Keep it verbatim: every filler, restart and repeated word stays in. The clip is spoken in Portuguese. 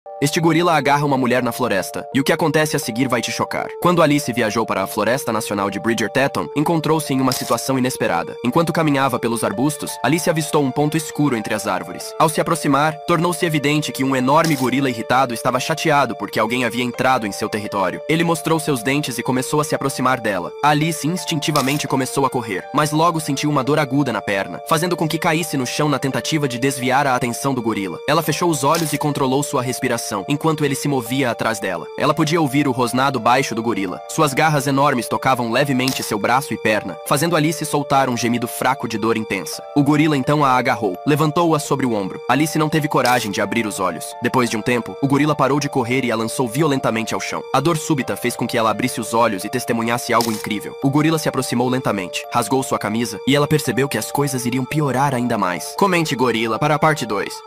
Este gorila agarra uma mulher na floresta, e o que acontece a seguir vai te chocar. Quando Alice viajou para a Floresta Nacional de Bridgerton, encontrou-se em uma situação inesperada. Enquanto caminhava pelos arbustos, Alice avistou um ponto escuro entre as árvores. Ao se aproximar, tornou-se evidente que um enorme gorila irritado estava chateado porque alguém havia entrado em seu território. Ele mostrou seus dentes e começou a se aproximar dela. Alice instintivamente começou a correr, mas logo sentiu uma dor aguda na perna, fazendo com que caísse no chão na tentativa de desviar a atenção do gorila. Ela fechou os olhos e controlou sua respiração enquanto ele se movia atrás dela. Ela podia ouvir o rosnado baixo do gorila. Suas garras enormes tocavam levemente seu braço e perna, fazendo Alice soltar um gemido fraco de dor intensa. O gorila então a agarrou, levantou-a sobre o ombro. Alice não teve coragem de abrir os olhos. Depois de um tempo, o gorila parou de correr e a lançou violentamente ao chão. A dor súbita fez com que ela abrisse os olhos e testemunhasse algo incrível. O gorila se aproximou lentamente, rasgou sua camisa e ela percebeu que as coisas iriam piorar ainda mais. Comente gorila para a parte dois.